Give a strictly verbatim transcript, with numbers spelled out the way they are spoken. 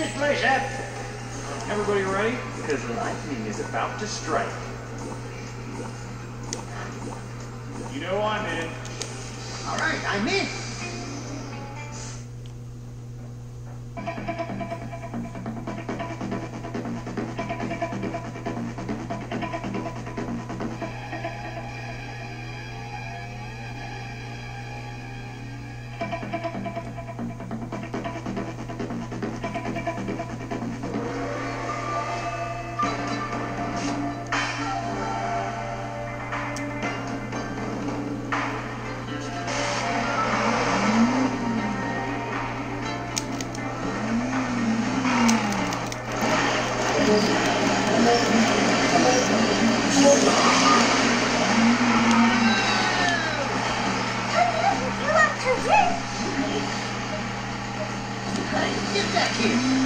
this place up? Everybody ready? Because lightning is about to strike. You know I'm in. All right, I'm in. Get back here!